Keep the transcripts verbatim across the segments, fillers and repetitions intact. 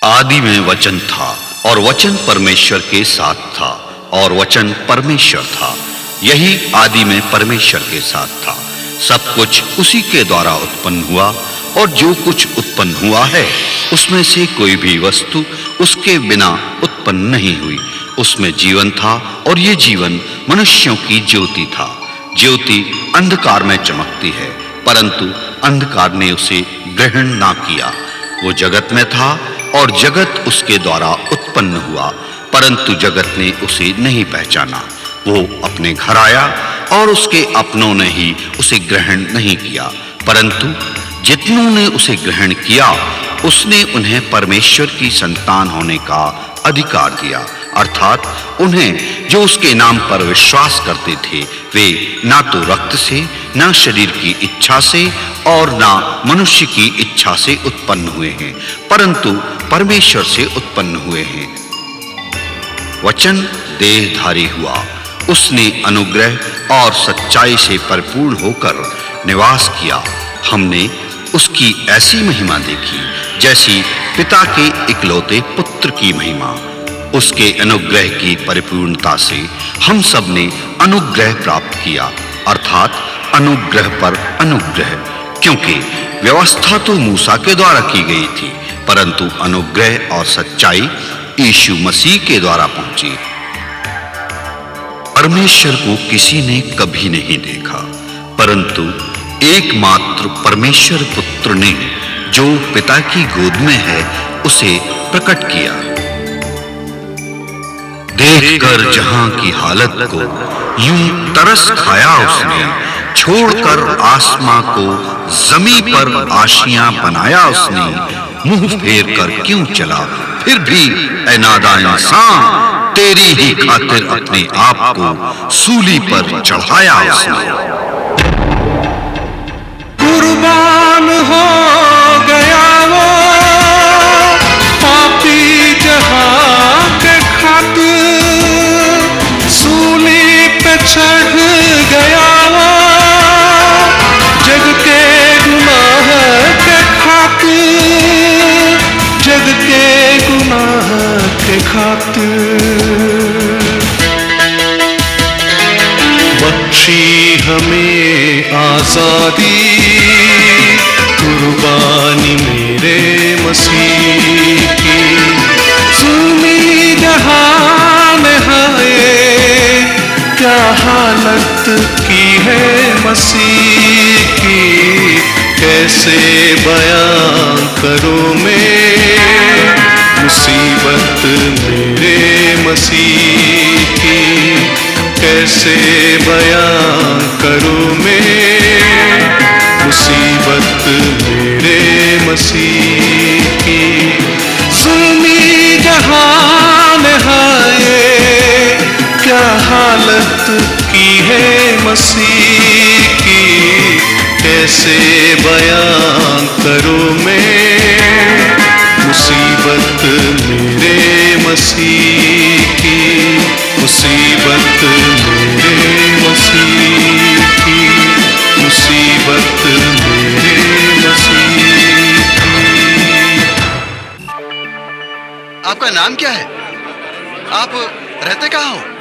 आदि में वचन था और वचन परमेश्वर के साथ था और वचन परमेश्वर था। यही आदि में परमेश्वर के साथ था। सब कुछ उसी के द्वारा उत्पन्न हुआ और जो कुछ उत्पन्न हुआ है उसमें से कोई भी वस्तु उसके बिना उत्पन्न नहीं हुई। उसमें जीवन था और ये जीवन मनुष्यों की ज्योति था। ज्योति अंधकार में चमकती है, परंतु अंधकार ने उसे ग्रहण ना किया। वो जगत में था और जगत उसके द्वारा उत्पन्न हुआ, परंतु जगत ने उसे नहीं पहचाना। वो अपने घर आया और उसके अपनों ने ही उसे ग्रहण नहीं किया, परंतु जितनों ने उसे ग्रहण किया उसने उन्हें परमेश्वर की संतान होने का अधिकार दिया, अर्थात उन्हें जो उसके नाम पर विश्वास करते थे। वे ना तो रक्त से, ना शरीर की इच्छा से और ना मनुष्य की इच्छा से उत्पन्न हुए हैं, परंतु परमेश्वर से उत्पन्न हुए हैं। वचन देहधारी हुआ, उसने अनुग्रह और सच्चाई से परिपूर्ण होकर निवास किया। हमने उसकी ऐसी महिमा देखी जैसी पिता के इकलौते पुत्र की महिमा। उसके अनुग्रह की परिपूर्णता से हम सब ने अनुग्रह प्राप्त किया, अर्थात अनुग्रह पर अनुग्रह, क्योंकि व्यवस्था तो मूसा के द्वारा की गई थी, परंतु अनुग्रह और सच्चाई यीशु मसीह के द्वारा पहुंची। परमेश्वर को किसी ने कभी नहीं देखा, परंतु एकमात्र परमेश्वर पुत्र ने जो पिता की गोद में है उसे प्रकट किया। देखकर जहां की हालत को यूं तरस खाया उसने, छोड़कर आसमां को जमीन पर आशियां बनाया उसने। मुंह फेर कर क्यों चला फिर भी ऐ नादान इंसान, तेरी ही खातिर अपने आप को सूली पर चढ़ाया उसने। कुर्बान हो गया वो पापी जहां के खातिर, सूली पे चढ़ गया वो जग के गुनाह के खातिर, जग के गुनाह के खातिर। बख्शी हमें आजादी, कुर्बानी मेरे मसीह की। सुनी जहान है क्या हालत की है मसीह की, कैसे बयां करूं मैं मुसीबत मेरे मसीह की, कैसे बयां करूं मैं मुसीबत मेरे मसीह की। सुनी जहान है क्या हालत की है मसीह की, कैसे बयां करूं मैं मुसीबत मेरे मसीह की, मुसीबत मेरे मसीह की, मुसीबत मेरे मसीह की। आपका नाम क्या है? आप रहते कहाँ हो?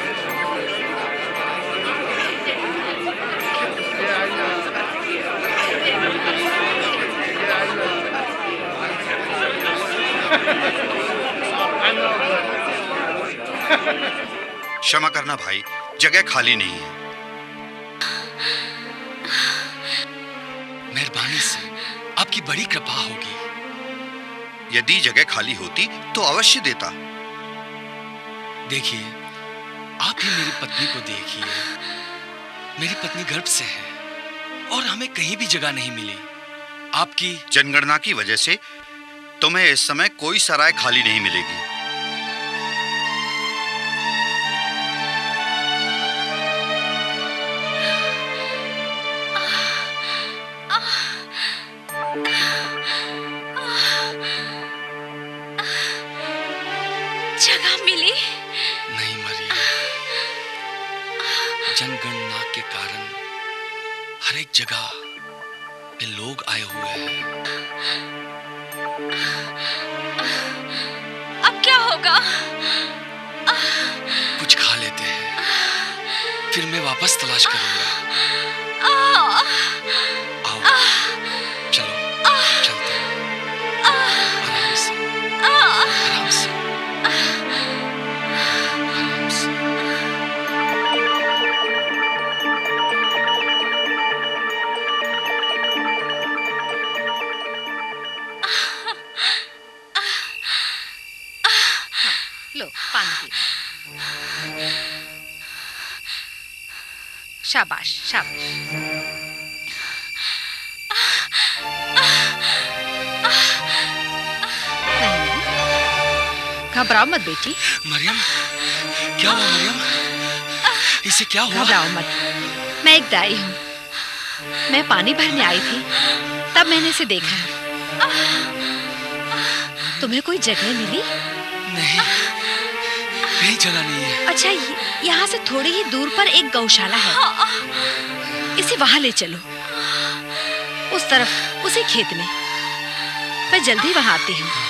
क्षमा करना भाई, जगह खाली नहीं है। मेहरबानी से आपकी बड़ी कृपा होगी। यदि जगह खाली होती तो अवश्य देता। देखिए, आप ही मेरी पत्नी को देखिए। मेरी पत्नी गर्भ से है और हमें कहीं भी जगह नहीं मिली। आपकी जनगणना की वजह से तुम्हें इस समय कोई सराय खाली नहीं मिलेगी। जगह मिली? नहीं मरियम, जनगणना के कारण हर एक जगह पे लोग आए हुए हैं। अब क्या होगा? कुछ खा लेते हैं, फिर मैं वापस तलाश करूंगा। आओ, चलो चलते हैं। आराम से, आराम से, आराम से। लो पानी पी। शाबाश शाबाश। घबराओ मत बेटी। मरियम, क्या हुआ मरियम? इसे क्या हुआ? घबराओ मत, मैं एक दाई हूँ। मैं पानी भरने आई थी, तब मैंने इसे देखा। तुम्हें कोई जगह मिली? नहीं, कहीं जगह नहीं है। अच्छा, यहाँ से थोड़ी ही दूर पर एक गौशाला है, इसे वहां ले चलो। उस तरफ, उसी खेत में। मैं जल्दी वहां आती हूँ।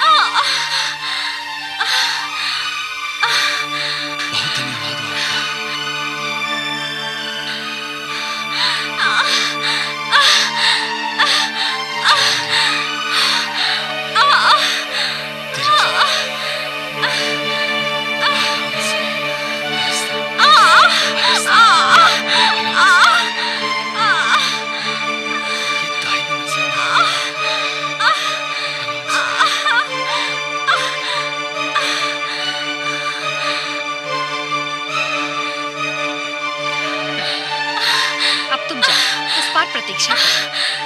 बहुत धन्यवाद आपका। प्रतीक्षा करो।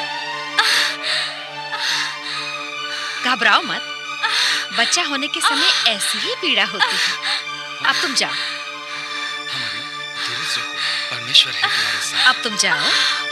घबराओ मत, बच्चा होने के समय ऐसी ही पीड़ा होती है। अब तुम जाओ। हमारे धीरज रखो, परमेश्वर है तुम्हारे साथ। अब तुम जाओ।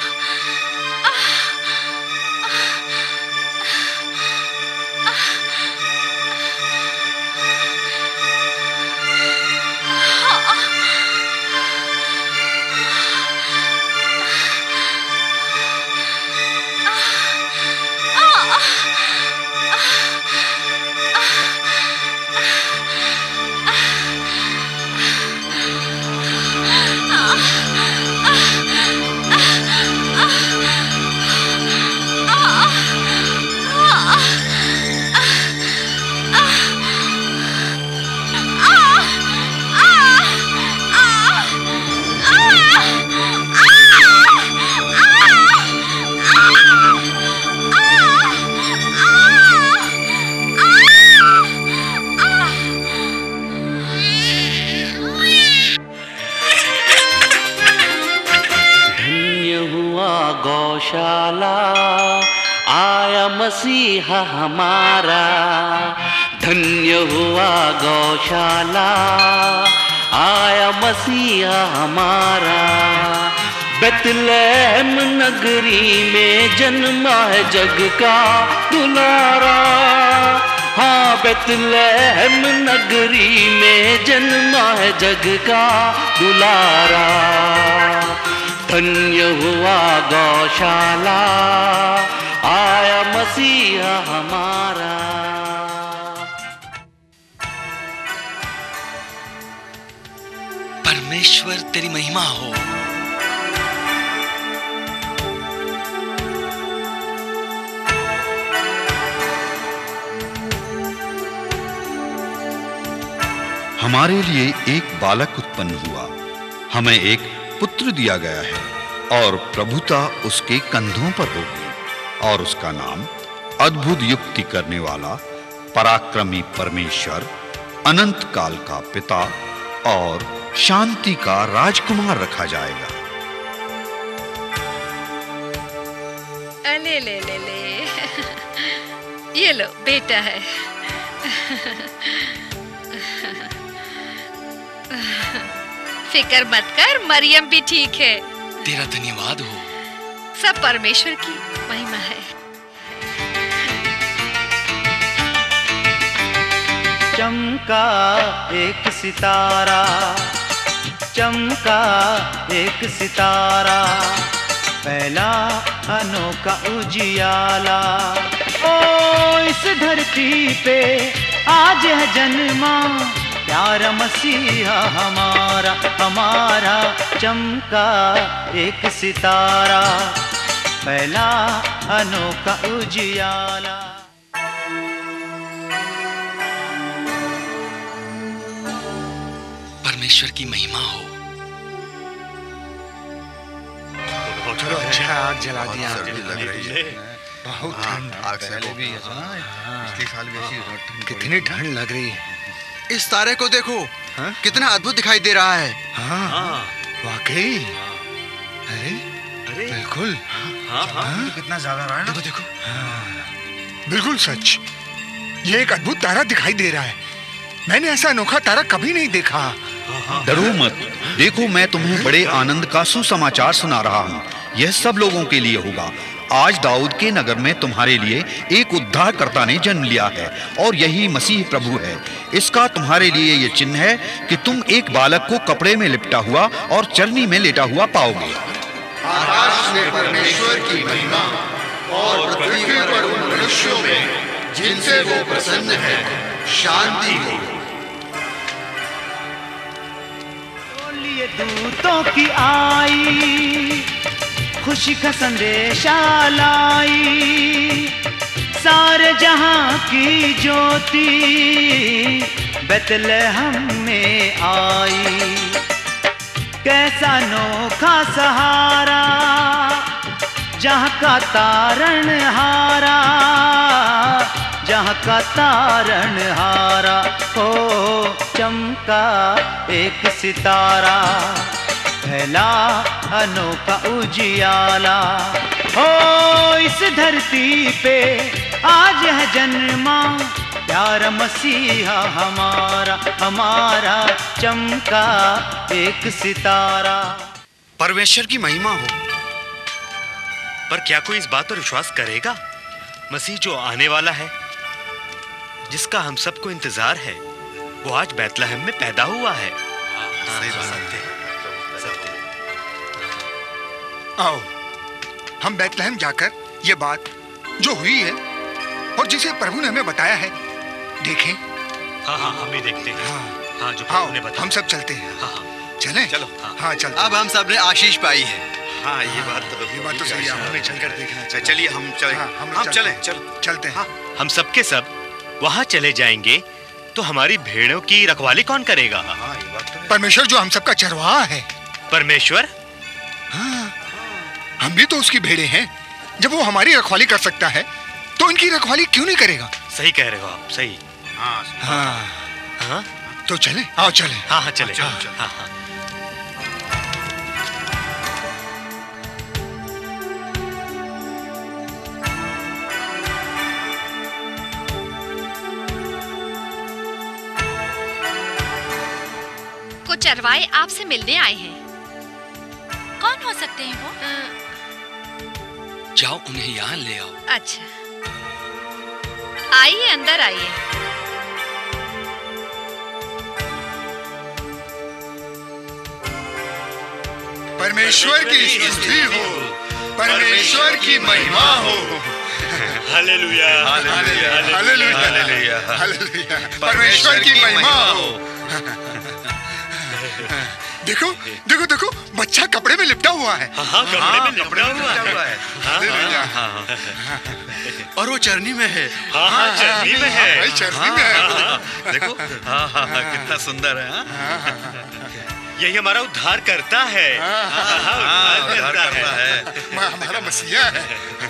गौशाला आया मसीहा हमारा, धन्य हुआ गौशाला आया मसीहा हमारा। बेतलेहम नगरी में जन्मा है जग का दुलारा। हाँ, बेतलेहम नगरी में जन्मा है जग का दुलारा। धन्य हुआ गौशाला आया मसीहा हमारा। परमेश्वर तेरी महिमा हो। हमारे लिए एक बालक उत्पन्न हुआ, हमें एक पुत्र दिया गया है और प्रभुता उसके कंधों पर होगी और उसका नाम अद्भुत युक्ति करने वाला, पराक्रमी परमेश्वर, अनंत काल का पिता और शांति का राजकुमार रखा जाएगा। ले ले ले ले ये लो बेटा है। फिक्र मत कर, मरियम भी ठीक है। तेरा धन्यवाद हो। सब परमेश्वर की महिमा है। चमका एक सितारा, चमका एक सितारा, फैला अनोखा उजियाला। ओ इस धरती पे आज है जन्मा प्यारा मसीहा हमारा, हमारा चमका एक सितारा, फैला अनोखा उजियाला। परमेश्वर की महिमा हो। चलो अच्छा आग जला दिया। बहुत ठंड आग से पहले भी पिछले साल भी ऐसी ठंड, कितनी ठंड लग रही है। इस तारे को देखो, हा? कितना अद्भुत दिखाई दे रहा है। हाँ, हाँ। वाकई। अरे अरे बिल्कुल। हाँ, हाँ। तो कितना ज्यादा रहा है ना। देखो देखो। हाँ। बिल्कुल सच, ये एक अद्भुत तारा दिखाई दे रहा है। मैंने ऐसा अनोखा तारा कभी नहीं देखा। डरो मत, देखो मैं तुम्हें बड़े आनंद का सुसमाचार सुना रहा हूँ। यह सब लोगों के लिए होगा। आज दाऊद के नगर में तुम्हारे लिए एक उद्धारकर्ता ने जन्म लिया है और यही मसीह प्रभु है। इसका तुम्हारे लिए ये चिन्ह है कि तुम एक बालक को कपड़े में लिपटा हुआ और चरनी में लेटा हुआ पाओगे। आकाश में परमेश्वर की महिमा और पृथ्वी पर उन मनुष्यों में जिनसे वो प्रसन्न है शांति हो। बोलिए दूतों की आई, खुशी का संदेशा लाई, सारे जहां की ज्योति बेतलहम में आई। कैसा अनोखा सहारा जहां का तारण हारा, जहां का तारण हारा हो, चमका एक सितारा, फैला अनोखा उजियाला। हो इस धरती पे आज है जन्मा प्यारा मसीहा हमारा, हमारा चमका एक सितारा। परमेश्वर की महिमा हो। पर क्या कोई इस बात पर विश्वास करेगा? मसीह जो आने वाला है, जिसका हम सबको इंतजार है, वो आज बैतलहम में पैदा हुआ है। सही बात है। आओ हम बैतलहम जाकर ये बात जो हुई है और जिसे प्रभु ने हमें बताया है देखें। हाँ हाँ हम भी देखते हैं। हाँ, हाँ जो हाँ, प्रभु ने बताया। हम सब चलते हैं। हाँ, हाँ, चलें? चलो। हाँ, हाँ चलते। अब हम सब ने आशीष पाई है। हाँ ये बात तो ये बात तो सही है। हमें चलकर देखना चाहिए। चलिए हम चलें। हाँ, हम हम चलते चलें हैं। चलो चलते हैं। हाँ, हम सबके सब वहाँ चले जाएंगे तो हमारी भेड़ों की रखवाली कौन करेगा? हाँ ये बात तो। परमेश्वर जो हम सबका चरवाहा है। परमेश्वर? हाँ, हम भी तो उसकी भेड़े हैं। जब वो हमारी रखवाली कर सकता है तो इनकी रखवाली क्यों नहीं करेगा? सही कह रहे हो आप, सही। हाँ हाँ, हाँ? तो चलें? आओ चलें। हाँ हाँ चलें। हाँ, हाँ हाँ। कुछ चरवाहे आपसे मिलने आए हैं। कौन हो सकते हैं वो? जाओ उन्हें यहाँ ले आओ। अच्छा, आइए अंदर आइए। परमेश्वर की स्तुति हो, परमेश्वर की महिमा हो। हालेलुया, हालेलुया, हालेलुया, हालेलुया। परमेश्वर की महिमा हो। देखो देखो देखो, बच्चा कपड़े में लिपटा हुआ है। हाँ हाँ कपड़े में लिपटा हुआ है। हालेलुया। और वो चरनी में है। हाँ हाँ चरनी में है। भाई चरनी में है। देखो हाँ हाँ कितना सुंदर है। यही हमारा उद्धार करता है। उद्धार करता है। हमारा मसीहा है।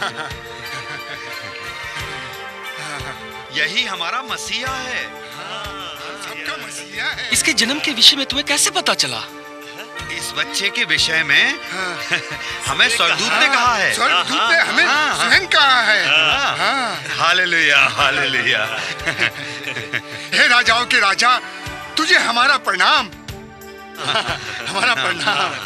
यही हमारा मसीहा है। सबका मसीहा है। इसके जन्म के विषय में तुम्हें कैसे पता चला? इस बच्चे के विषय में हमें स्वर्गदूत ने कहा है। स्वर्गदूत ने हमें स्वयं कहा है। Hallelujah, hallelujah. हे राजाओं के राजा, तुझे हमारा प्रणाम। हमारा प्रणाम।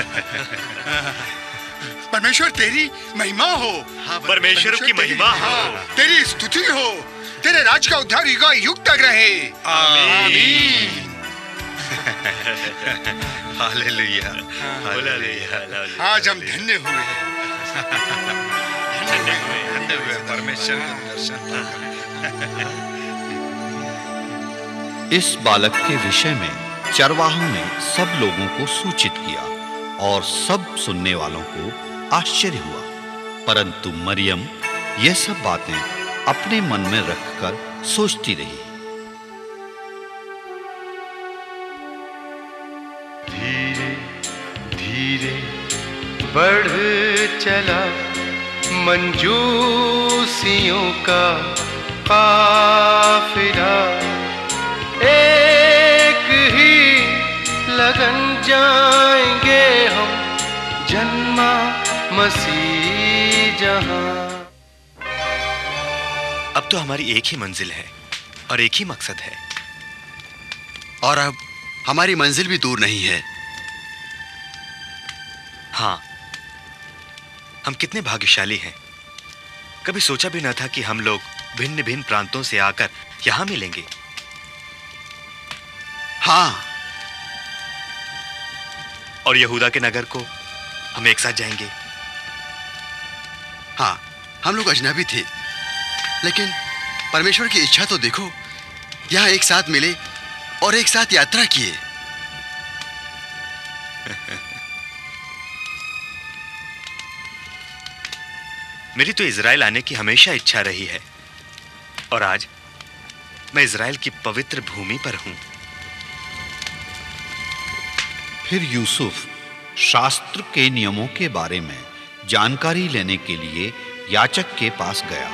परमेश्वर तेरी महिमा हो। परमेश्वर की महिमा हो। तेरी स्तुति हो। तेरे राज का उद्धार युग युग तक रहे। आमीन। हालेलुया, हालेलुया। आज हम धन्य हुए। परमेश्वर के दर्शन। इस बालक के विषय में चरवाहों ने सब लोगों को सूचित किया और सब सुनने वालों को आश्चर्य हुआ, परंतु मरियम यह सब बातें अपने मन में रखकर सोचती रही। धीरे धीरे बढ़ चला मंजूसियों का काफिला, एक ही लगन जाएंगे हम जन्मा मसीह जहां। अब तो हमारी एक ही मंजिल है और एक ही मकसद है, और अब हमारी मंजिल भी दूर नहीं है। हाँ, हम कितने भाग्यशाली हैं। कभी सोचा भी न था कि हम लोग भिन्न भिन्न प्रांतों से आकर यहां मिलेंगे। हाँ, और यहूदा के नगर को हम एक साथ जाएंगे। हाँ, हम लोग अजनबी थे, लेकिन परमेश्वर की इच्छा तो देखो, यहां एक साथ मिले और एक साथ यात्रा किए। मेरी तो इज़राइल आने की हमेशा इच्छा रही है, और आज मैं इज़राइल की पवित्र भूमि पर हूं। फिर यूसुफ शास्त्र के नियमों के बारे में जानकारी लेने के लिए याजक के पास गया।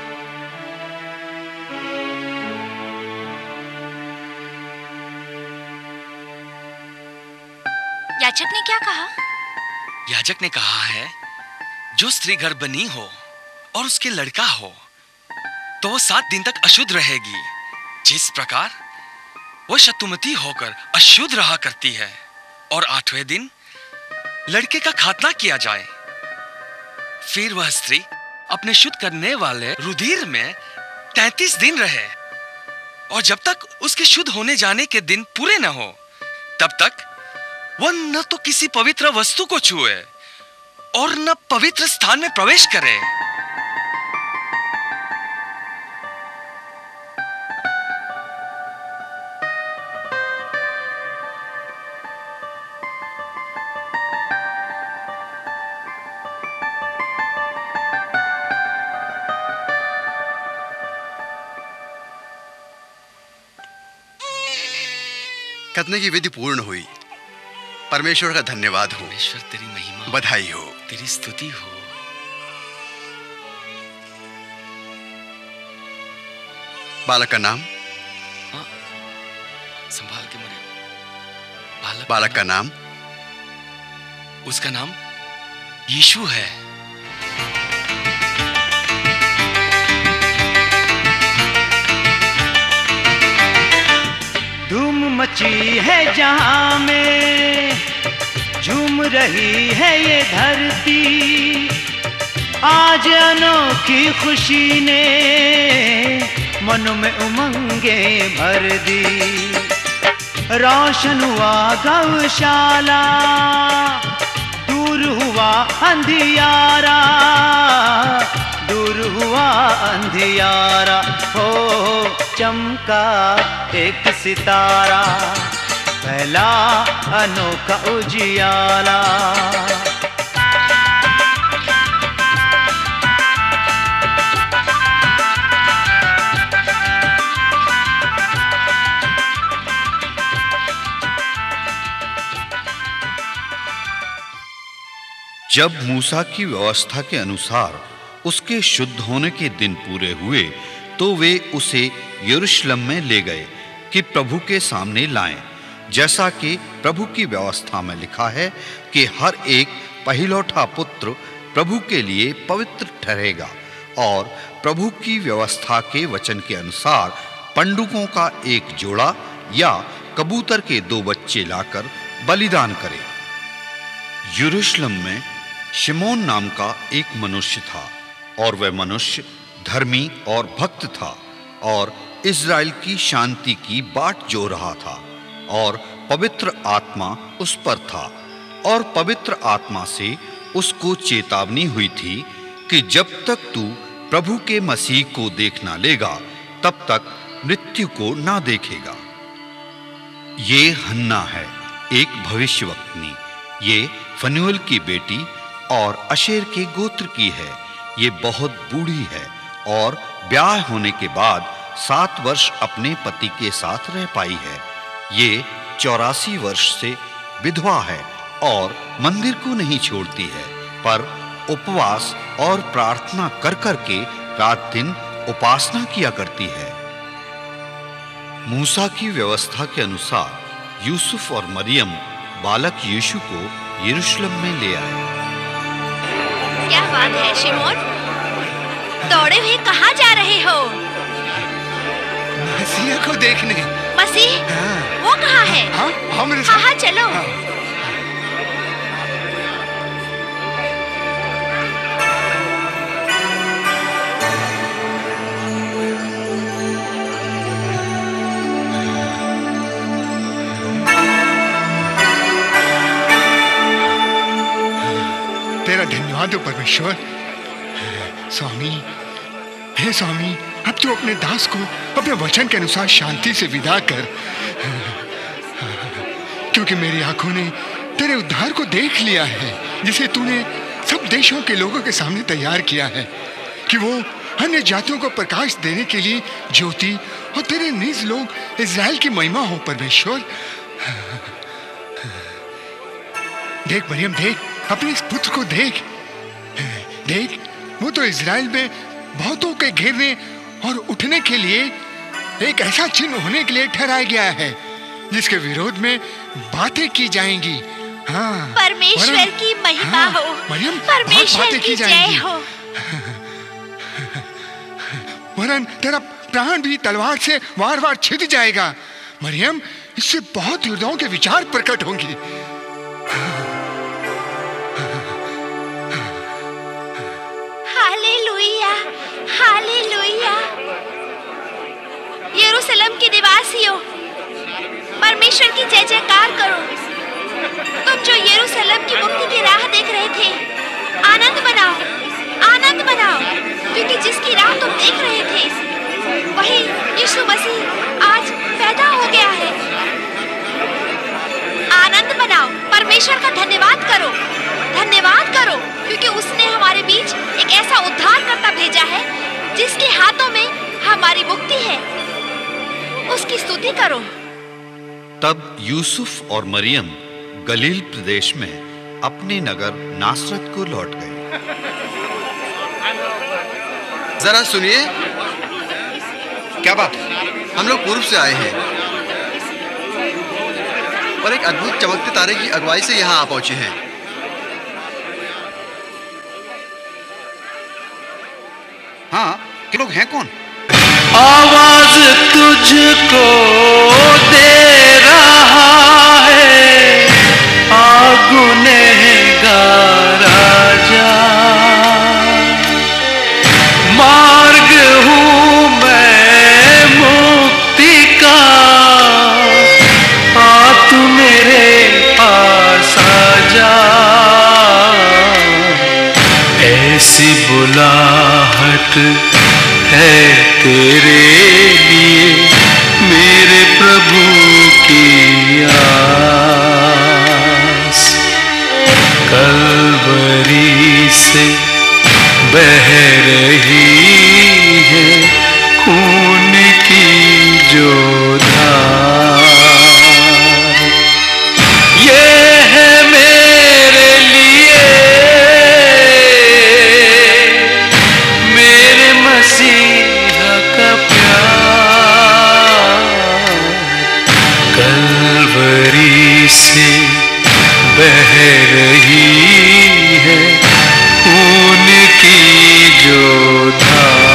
याजक ने क्या कहा? याजक ने कहा है, जो स्त्री गर्भवती हो और उसके लड़का हो तो वो सात दिन तक अशुद्ध रहेगी, जिस प्रकार वो शतुमती होकर अशुद्ध रहा करती है, और आठवें दिन लड़के का खातना किया जाए। फिर वह स्त्री अपने शुद्ध करने वाले रुधिर में तैंतीस दिन रहे, और जब तक उसके शुद्ध होने जाने के दिन पूरे न हो तब तक वह न तो किसी पवित्र वस्तु को छुए और न पवित्र स्थान में प्रवेश करे। खतने की विधि पूर्ण हुई। परमेश्वर का धन्यवाद हो। परमेश्वर तेरी महिमा, बधाई हो, तेरी स्तुति हो। बालक का नाम? हाँ, संभाल के मरे। बालक, बालक का नाम? उसका नाम यीशु है। धूम मची है जहां में, झूम रही है ये धरती, आज अनोखी खुशी ने मनों में उमंगे भर दी। रोशन हुआ गौशाला, दूर हुआ अंधियारा, दूर हुआ अंधियारा, हो चमका एक सितारा, पहला अनोखा उजियाला। जब मूसा की व्यवस्था के अनुसार उसके शुद्ध होने के दिन पूरे हुए तो वे उसे यरूशलेम में ले गए कि प्रभु के सामने लाएं, जैसा कि प्रभु की व्यवस्था में लिखा है कि हर एक पहिलौठा पुत्र प्रभु के लिए पवित्र ठहरेगा, और प्रभु की व्यवस्था के वचन के अनुसार पंडुकों का एक जोड़ा या कबूतर के दो बच्चे लाकर बलिदान करे। यरूशलेम में शिमोन नाम का एक मनुष्य था, और वह मनुष्य धर्मी और भक्त था, और इज़राइल की शांति की बाट जो रहा था, और पवित्र आत्मा उस पर था, और पवित्र आत्मा से उसको चेतावनी हुई थी कि जब तक तू प्रभु के मसीह को देख ना लेगा तब तक मृत्यु को ना देखेगा। ये हन्ना है, एक भविष्यवक्तनी। ये फनुएल की बेटी और अशेर के गोत्र की है। ये बहुत बूढ़ी है और ब्याह होने के बाद सात वर्ष अपने पति के साथ रह पाई है। ये चौरासी वर्ष से विधवा है और मंदिर को नहीं छोड़ती है, पर उपवास और प्रार्थना कर कर के रात दिन उपासना किया करती है। मूसा की व्यवस्था के अनुसार यूसुफ और मरियम बालक यीशु को यरूशलेम में ले आए। क्या बात है शिमोन, दौड़े हुए कहाँ जा रहे हो? मसीह को देखने। मसीह? हाँ। वो कहाँ है? हाँ, हाँ, मेरे हाँ, हाँ, चलो। हाँ। तेरा धन्यवाद हो परमेश्वर। स्वामी, हे स्वामी, अब तो अपने दास को अपने वचन के अनुसार शांति से विदा कर, क्योंकि मेरी आंखों ने तेरे उद्धार को देख लिया है, जिसे तूने सब देशों के लोगों के सामने तैयार किया है, कि वो अन्य जातियों को प्रकाश देने के लिए ज्योति और तेरे निज लोग इज़राइल की महिमा हो परमेश्वर। देख मरियम, देख अपने इस पुत्र को, देख देख वो तो इज़राइल में बहुतों के घेरने और उठने के लिए एक ऐसा चिन्ह होने के लिए ठहराया गया है जिसके विरोध में बातें की जाएंगी। हाँ, परमेश्वर की महिमा हाँ, हो, मरियम, परमेश्वर की जय हो। वरन तेरा प्राण भी तलवार से वार वार छिद जाएगा। मरियम, इससे बहुत हृदयों के विचार प्रकट होंगे। हालेलुया, हालेलुया। यरूशलेम के निवासियों, परमेश्वर की जय जयकार करो। तुम जो यरूशलेम की मुक्ति की राह देख रहे थे, आनंद मनाओ, आनंद मनाओ, क्योंकि जिसकी राह तुम देख रहे थे वही यीशु मसीह आज पैदा हो गया है। आनंद मनाओ, परमेश्वर का धन्यवाद करो, धन्यवाद करो, क्योंकि उसने हमारे बीच एक ऐसा उद्धारकर्ता भेजा है जिसके हाथों में हमारी मुक्ति है। उसकी स्तुति करो। तब यूसुफ और मरियम गलील प्रदेश में अपने नगर नासरत को लौट गए। जरा सुनिए। क्या बात? हम लोग पूर्व से आए हैं और एक अद्भुत चमकते तारे की अगुवाई से यहाँ आ पहुंचे हैं। हाँ, ये लोग हैं कौन? आवाज तुझको दे रहा है, आ गुनहगार आजा, मार्ग हूँ मैं मुक्ति का, आ तू मेरे पास आजा। ऐसी बुलाहट है तेरे लिए मेरे प्रभु की आस, कलवरी से बह रही है खून की जो धार। ये है मेरे लिए मेरे मसीहा का प्यार, कलवरी से बह रही है खून की जो धार।